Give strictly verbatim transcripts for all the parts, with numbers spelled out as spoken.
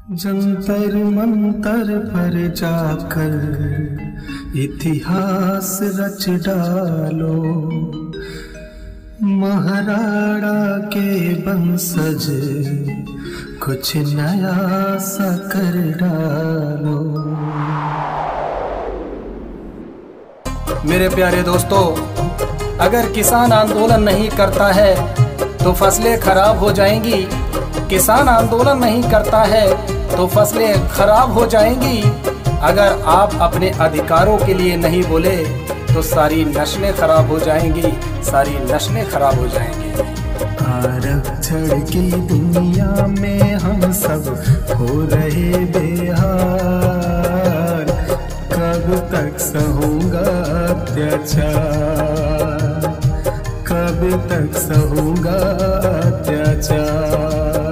जंतर मंतर पर जाकर इतिहास रच डालो, महाराणा के वंशज कुछ नया सा कर डालो। मेरे प्यारे दोस्तों, अगर किसान आंदोलन नहीं करता है तो फसलें खराब हो जाएंगी। किसान आंदोलन नहीं करता है तो फसलें खराब हो जाएंगी। अगर आप अपने अधिकारों के लिए नहीं बोले तो सारी नस्लें खराब हो जाएंगी, सारी नस्लें खराब हो जाएंगी। आरक्षण की दुनिया में हम सब हो रहे बेहाल, कब तक सहूंगा अत्याचार, कब तक सहूंगा अत्याचार।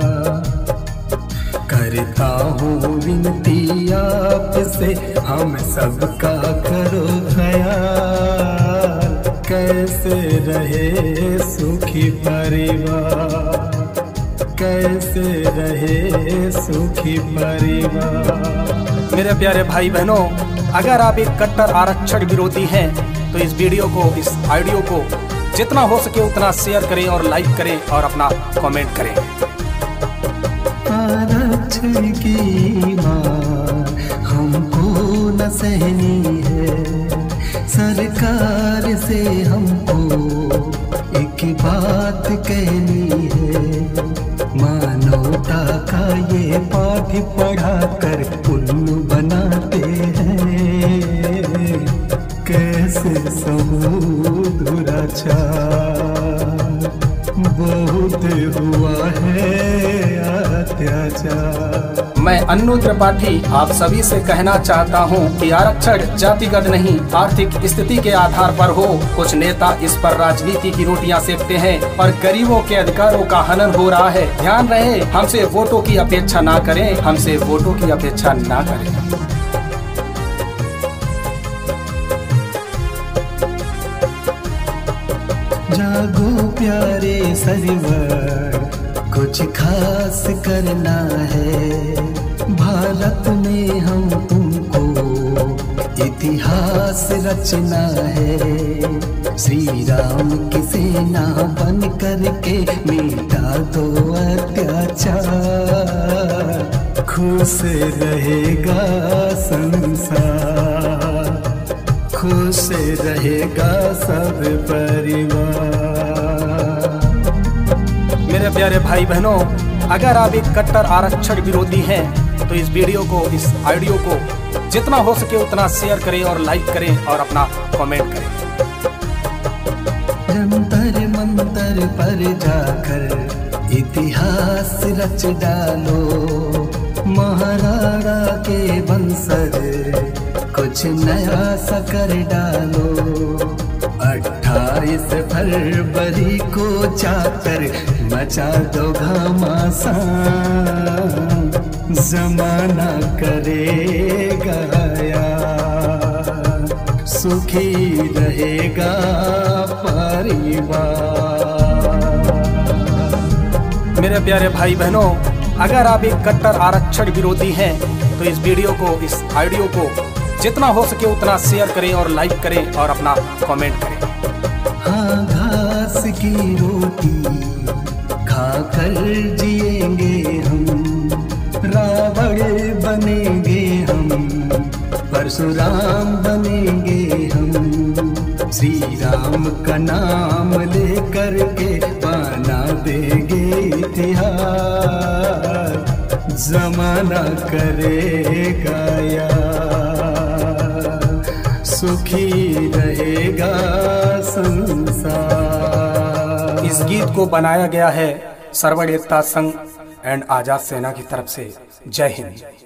करता हूँ विनती आपसे, हम सबका करो ख्याल, कैसे रहे सुखी परिवार, कैसे रहे सुखी परिवार। मेरे प्यारे भाई बहनों, अगर आप एक कट्टर आरक्षण विरोधी हैं तो इस वीडियो को, इस ऑडियो को जितना हो सके उतना शेयर करें और लाइक करें और अपना कमेंट करें। आरक्षण की मार हमको न सहनी है, सरकार से हमको एक बात कहनी है। मानवता का ये पाठ पढ़ा कर उल्लू बनाते हैं, कैसे सहूं दुराचार, बहुत हुआ है अत्याचार। मैं अन्नू त्रिपाठी आप सभी से कहना चाहता हूं कि आरक्षण जातिगत नहीं, आर्थिक स्थिति के आधार पर हो। कुछ नेता इस पर राजनीति की रोटियां सेकते हैं और गरीबों के अधिकारों का हनन हो रहा है। ध्यान रहे, हमसे वोटों की अपेक्षा ना करें, हमसे वोटों की अपेक्षा ना करें। जागो प्यारे सरवर, कुछ खास करना है। भारत में हम तुमको इतिहास रचना है। श्री राम की सेना बन करके मिटा दो अत्याचार, खुश रहेगा संसार, खुश रहेगा सब परिवार। मेरे प्यारे भाई बहनों, अगर आप एक कट्टर आरक्षण विरोधी हैं तो इस वीडियो को, इस ऑडियो को जितना हो सके उतना शेयर करें और लाइक करें और अपना कमेंट करें। जंतर मंतर पर जाकर इतिहास रच डालो, महाराणा के वंशज कुछ नया सा कर डालो। अट्ठाईस फरवरी को जाकर मचा दो घमासान, जमाना करेगा यार, सुखी रहेगा परिवार। मेरे प्यारे भाई बहनों, अगर आप एक कट्टर आरक्षण विरोधी हैं तो इस वीडियो को, इस ऑडियो को जितना हो सके उतना शेयर करें और लाइक करें और अपना कमेंट करें। हाँ, घास की रोटी खाकर जिएंगे हम, रावण बनेंगे हम, परशुराम बनेंगे हम। श्री राम का नाम लेकर के बना देंगे इतिहास, जमाना करेगा यार, सुखी रहेगा संसार। इस गीत को बनाया गया है सर्वण एकता संघ एंड आजाद सेना की तरफ से। जय हिंद।